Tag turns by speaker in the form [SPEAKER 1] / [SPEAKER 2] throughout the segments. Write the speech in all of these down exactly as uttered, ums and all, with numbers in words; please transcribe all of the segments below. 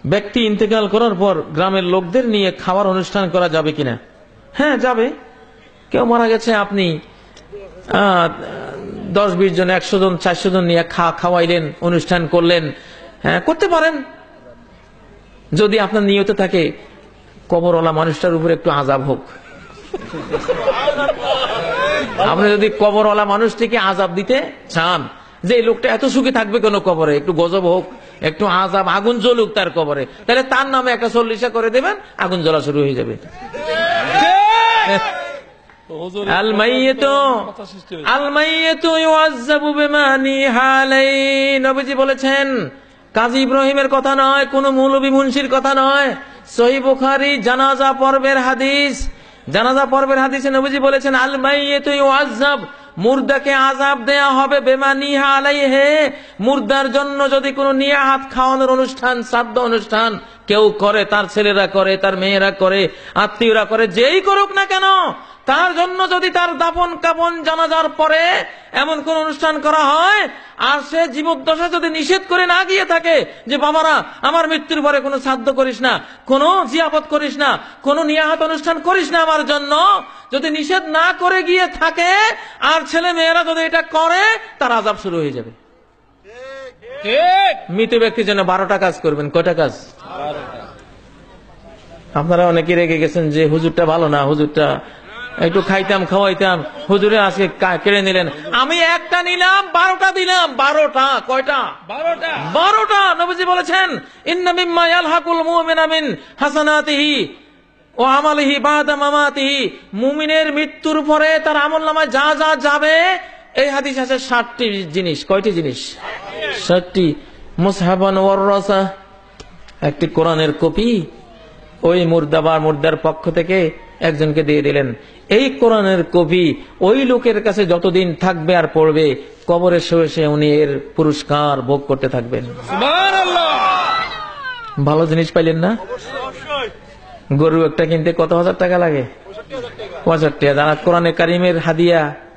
[SPEAKER 1] ব্যক্তি ইন্তেকাল করার পর গ্রামের লোকদের নিয়ে খাওয়ার অনুষ্ঠান করা যাবে কিনা? হ্যাঁ, যাবে। কেউ মারা গেছে, আপনি দশ বিশ জন, একশো জন, চারশো জন নিয়ে খা খাওয়াইলেন, অনুষ্ঠান করলেন, হ্যাঁ করতে পারেন। যদি আপনার নিয়ত থাকে কবরওয়ালা মানুষটার উপরে একটু আযাব হোক, আপনি যদি কবরওয়ালা মানুষটিকে আযাব দিতে চান, যে এই লোকটা এত সুখী থাকবে কেন কবরে, একটু গজব হোক, একটু আযাব, আগুন জ্বলুক তার কবরে, তাহলে তার নামে একটা চল্লিশা করে দেবেন, আগুন জ্বলা শুরু হয়ে যাবে। আল মাইয়িতু আল মাইয়িতু ইউআযাবু বিমা নিহা আলাইহি, নবীজি বলেছেন। কাজী ইব্রাহিমের কথা নয়, কোন মৌলভী মুন্সির কথা নয়, সহিহ বুখারী জানাজা পর্বের হাদিস। জানাজা পর্বের হাদিসে নবীজি বলেছেন আল মাইয়িতু ইউআযাব, মুর্দাকে আযাব দেয়া হবে বিমা নিহা আলাইহি, মুর্দার জন্য যদি কোনো নিয়াহাত খাওয়ানোর অনুষ্ঠান, শ্রাদ্ধ অনুষ্ঠান কেউ করে, তার ছেলেরা করে, তার মেয়েরা করে, আত্মীয়রা করে, যেই করুক না কেন, তার জন্য যদি তার দাফন কাফন জানাজার পরে এমন কোন অনুষ্ঠান করা হয়, আর সে জীবদ্দশা যদি নিষেধ করে না গিয়ে থাকে যে বাবারা আমার মৃত্যুর পরে কোনো শ্রাদ্ধ করিস না, কোনো জিয়াফত করিস না, কোনো নিয়াহাত অনুষ্ঠান করিস না আমার জন্য, যদি নিষেধ না করে গিয়ে থাকে আর ছেলে মেয়েরা যদি এটা করে, তার আযাব শুরু হয়ে যাবে। মৃত ব্যক্তির জন্য বারোটা কাজ করবেন। কয়টা কাজ? আপনারা অনেকে রেগে গেছেন যে হুজুরটা ভালো না, হুজুরটা একটু খাইতাম খাওয়াইতাম, হুজুরে আজকে কেড়ে নিলেন। আমি একটা নিলাম, বারোটা দিলাম। বারোটা? কয়টা? বারোটা। বারোটা। নবীজি বলেছেন ইন্না মিম্মা ইয়ালহাকুল মুমিনা মিন হাসানাতিহি ও আমালিহি বাদা মামাতিহি, মুমিনের মৃত্যুর পরে তার আমলনামায় যা যা যাবে, এই হাদিস আছে ষাটটি জিনিস। কয়টি জিনিস? ষাটটি। মুসহাবান ওয়াররাসা, একটি কোরআনের কপি ওই মুর্দা বা মুর্দার পক্ষ থেকে একজনকে দিয়ে দিলেন। এই কোরআনের কপি ওই লোকের কাছে যতদিন থাকবে আর পড়বে, কবরে শুয়ে শুয়ে উনি এর পুরস্কার ভোগ করতে থাকবেন। সুবহানাল্লাহ। ভালো জিনিস পাইলেন না? গরু একটা কিনতে কত হাজার টাকা লাগে? পঁয়ষট্টি হাজার। কোরআনে কারিমের হাদিয়া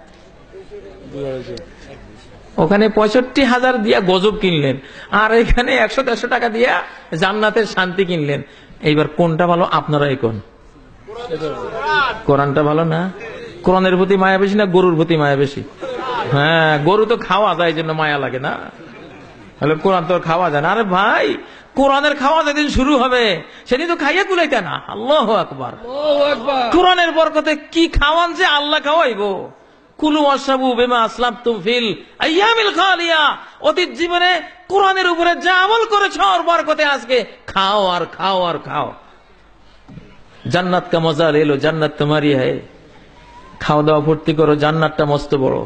[SPEAKER 1] ওখানে পঁয়ষট্টি হাজার দিয়া গজব কিনলেন, আর এখানে একশো দেড়শো টাকা দিয়া জান্নাতের শান্তি কিনলেন। এইবার কোনটা ভালো? আপনারাই কোন? কোরআনটা ভালো না? কোরআনের প্রতি মায়া বেশি না গরুর প্রতি মায়া বেশি? হ্যাঁ, গরু তো খাওয়া যায়, জন্য মায়া লাগে না, তাহলে কোরআন তো খাওয়া যায় না। আরে ভাই, কোরআনের খাওয়া যেদিন শুরু হবে সেদিন তো খাইয়া কুলাইতে না। আল্লাহু আকবার। কোরআনের বরকতে কি খাওয়ান যে আল্লাহ খাওয়াইবো। কুলু ওয়াশরাবু বিমা আসলাফতুম ফিল আইয়ামিল খালিয়া, অতীত জীবনে কোরআনের উপরে যা আমল করেছো ওর বরকতে আজকে খাও আর খাও আর খাও। জান্নাত কা মজা লে লো, জান্নাত তোমারই হ্যায়। খাওয়া দাওয়া ভর্তি করো, জান্নাতটা মস্ত বড়।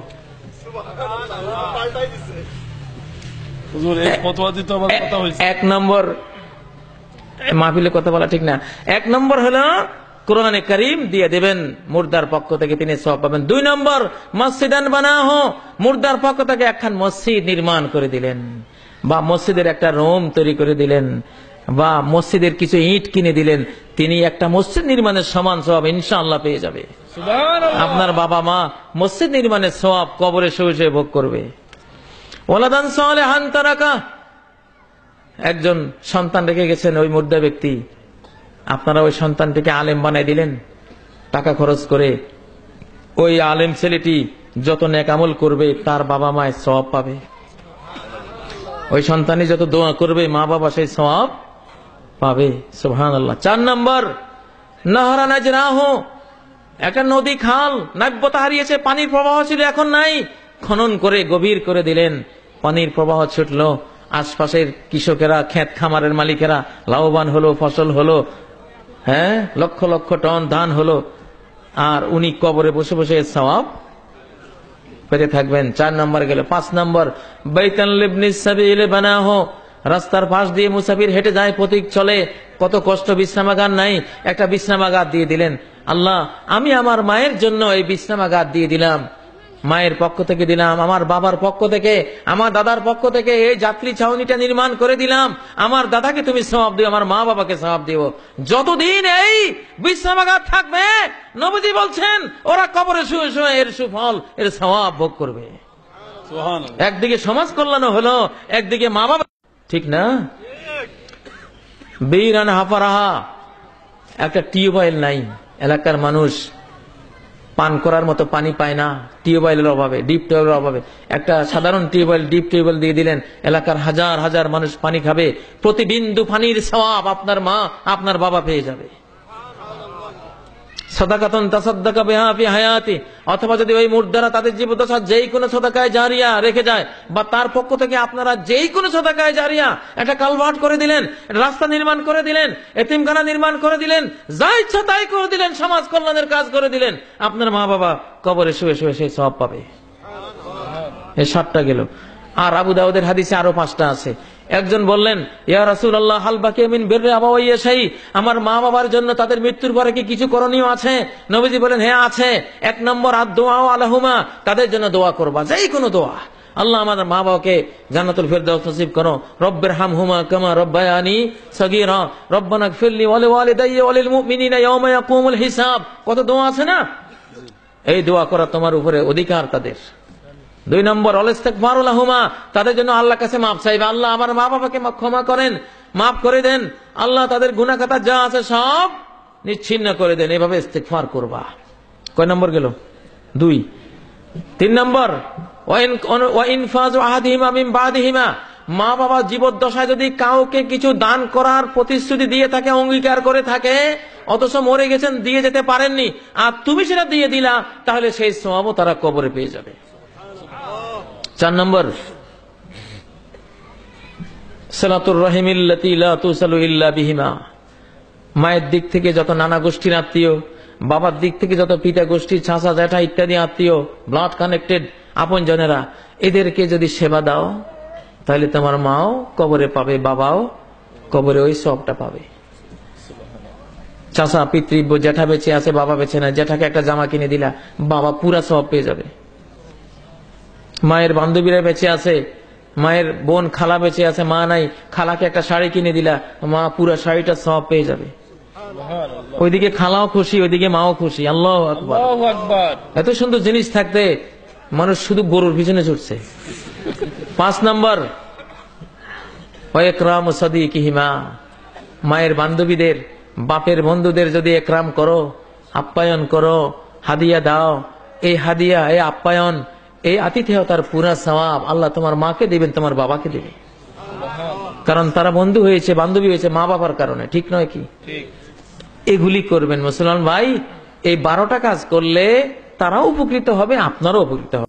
[SPEAKER 1] এক নম্বর, মাহফিলে কথা বলা ঠিক না, এক নম্বর হলো কোরআনে কারীম দিয়ে দেবেন, মুর্দার পক্ষ থেকে তিনি সওয়াব পাবেন। দুই নম্বর, মসজিদান বানাহু, মুর্দার পক্ষ থেকে একখান মসজিদ নির্মাণ করে দিলেন, বা মসজিদের একটা রুম তৈরি করে দিলেন, বা মসজিদের কিছু ইট কিনে দিলেন, তিনি একটা মসজিদ নির্মাণের সমান সওয়াব ইনশাআল্লাহ পেয়ে যাবে। সুবহানাল্লাহ। আপনার বাবা মা মসজিদ নির্মাণের সওয়াব কবরে শুয়ে শুয়ে ভোগ করবে। ওয়ালাদান সালিহান তারাকা, একজন সন্তান রেখে গেছেন ওই মুর্দা ব্যক্তি, আপনারা ওই সন্তানটিকে আলেম বানাই দিলেন টাকা খরচ করে। ওই আলেম ছেলেটি যত নেক আমল করবে তার বাবা মায়ের সওয়াব পাবে। ওই সন্তানই যত দোয়া করবে মা বাবা সেই সওয়াব পাবে। সুবহানাল্লাহ। চার নম্বর, নাহরা নাজরাহু, একটা নদী খাল নাব্যতা হারিয়েছে, পানির প্রবাহ ছিল এখন নাই, খনন করে গভীর করে দিলেন, পানির প্রবাহ ছুটলো, আশপাশের কৃষকেরা, ক্ষেত খামারের মালিকেরা লাভবান হলো, ফসল হলো, হ্যাঁ লক্ষ লক্ষ টন ধান হলো, আর উনি কবরে বসে বসে সওয়াব পেতে থাকবেন। চার নম্বর গেল। পাঁচ নম্বর, বাইতান লিবনিস সাবিল বানাহু, রাস্তার পাশ দিয়ে মুসাফির হেঁটে যায়, পথিক চলে, কত কষ্ট, বিশ্রামাগার নাই, একটা বিশ্রামাগার দিয়ে দিলেন। আল্লাহ, আমি আমার মায়ের জন্য এই বিশ্রামাগার দিয়ে দিলাম, মায়ের পক্ষ থেকে দিলাম, আমার বাবার পক্ষ থেকে, আমার দাদার পক্ষ থেকে এই যাত্রী ছাউনিটা নির্মাণ করে দিলাম। আমার দাদাকে তুমি সওয়াব দিও, আমার মা বাবাকে সওয়াব দিও। যতদিন এই বিশ্রামাগার থাকবে, নবীজি বলছেন ওরা কবরে শুয়ে শুয়ে এর সুফল, এর সওয়াব ভোগ করবে। একদিকে সমাজ কল্যাণ হলো, একদিকে মা বাবা, ঠিক না? বীরান হাফারাহা, একটা টিউবওয়েল নাই, এলাকার মানুষ পান করার মতো পানি পায় না টিউবওয়েলের অভাবে, ডিপ টিউবওয়েলের অভাবে। একটা সাধারণ টিউবওয়েল, ডিপ টিউবওয়েল দিয়ে দিলেন, এলাকার হাজার হাজার মানুষ পানি খাবে, প্রতি বিন্দু পানির সওয়াব আপনার মা আপনার বাবা পেয়ে যাবে। সাদাকাতুন তাসাদ্দাকা বিহা ফি হায়াতি, অথবা যদি ওই মুর্দারা তাদের জীবদ্দশা যেই কোনো সাদাকায়ে জারিয়া রেখে যায়, বা তার পক্ষ থেকে আপনারা যেই কোনো সাদাকায়ে জারিয়া, একটা কালভার্ট করে দিলেন, রাস্তা নির্মাণ করে দিলেন, এতিমখানা নির্মাণ করে দিলেন, যা ইচ্ছা তাই করে দিলেন, সমাজ কল্যাণের কাজ করে দিলেন, আপনার মা বাবা কবরে শুয়ে শুয়ে সেই সওয়াব পাবে। এই সাতটা গেল। আর আবু দাউদের হাদিসে আরো পাঁচটা আছে। একজন বললেন, ইয়া রাসূলুল্লাহ, হাল বাকি মিন বিররি আবাওয়াইয়া শাই, আমার মা বাবার জন্য তাদের মৃত্যুর পরে কি কিছু করণীয় আছে? নবীজি বলেন, হ্যাঁ আছে। এক নম্বর আদ-দুআ আলাহুমা, তাদের জন্য দোয়া করবা, যেই কোনো দোয়া। আল্লাহ আমাদের মা বাবাকে জান্নাতুল ফিরদাউস নসিব করো, রব্বিরহামহুমা কামা রব্বায়ানি সগীরা, রব্বানা গফিরলি ওয়া লিওয়ালিদাইয়া ওয়া লিল মুমিনিনা ইয়াওমা ইয়াকুমুল হিসাব। কত দোয়া আছে না? এই দোয়া করা তোমার উপরে অধিকার তাদের। দুই নম্বর আল-ইস্তিগফারু লাহুমা, তাদের জন্য আল্লাহর কাছে মাপ চাইবে, আল্লাহ আমার মা বাবাকে ক্ষমা করেন, মাফ করে দেন, আল্লাহ তাদের গুনাহ খাতা যা আছে সব নিচ্ছিন্ন করে দেন, এভাবে ইস্তিগফার করবা। কয় নম্বর গেল? দুই। তিন নম্বর ওয়া ইনফাজু আহাদিহিমা মিন বাদিহিমা, মা বাবা জীবদ্দশায় যদি কাউকে কিছু দান করার প্রতিশ্রুতি দিয়ে থাকে, অঙ্গীকার করে থাকে, অথচ মরে গেছেন, দিয়ে যেতে পারেননি, আর তুমি সেটা দিয়ে দিলা, তাহলে সেই সওয়াবও তারা কবরে পেয়ে যাবে। চার নম্বর সালাতুর রাহিমিল্লাতী লা তুসালু ইল্লা বিহিমা, মায়ের দিক থেকে যত নানা গোষ্ঠীর আত্মীয়, বাবার দিক থেকে যত পিতা গোষ্ঠী, চাচা জ্যাঠা ইত্যাদি আত্মীয়, ব্লাড কানেক্টেড আপন জনেরা, এদেরকে যদি সেবা দাও, তাহলে তোমার মাও কবরে পাবে, বাবাও কবরে ওই সবটা পাবে। চাচা পিতৃ জ্যাঠা বেঁচে আছে, বাবা বেঁচে না, জ্যাঠাকে একটা জামা কিনে দিলা, বাবা পুরা সব পেয়ে যাবে। মায়ের বান্ধবীরা বেঁচে আছে, মায়ের বোন খালা বেঁচে আছে, মা নাই, খালাকে একটা শাড়ি কিনে দিলা, মা পুরা শাড়িটা সব পেয়ে যাবে। ওইদিকে খালাও খুশি, ওইদিকে মাও খুশি। আল্লাহু আকবার। এত সুন্দর জিনিস থাকতে মানুষ শুধু গরুর পিছনে ছুটছে। পাঁচ নম্বর ওয়া ইকরামু সাদিকিহিমা, মায়ের বান্ধবীদের, বাপের বন্ধুদের যদি একরাম করো, আপ্যায়ন করো, হাদিয়া দাও, এই হাদিয়া, এই আপ্যায়ন, এই আতিথেয়তার পুরা সওয়াব আল্লাহ তোমার মাকে দিবেন, তোমার বাবাকে দিবেন, কারণ তারা বন্ধু হয়েছে, বান্ধবী হয়েছে মা বাবার কারণে। ঠিক নয় কি? এগুলি করবেন মুসলমান ভাই। এই বারোটা কাজ করলে তারাও উপকৃত হবে, আপনারাও উপকৃত হবে।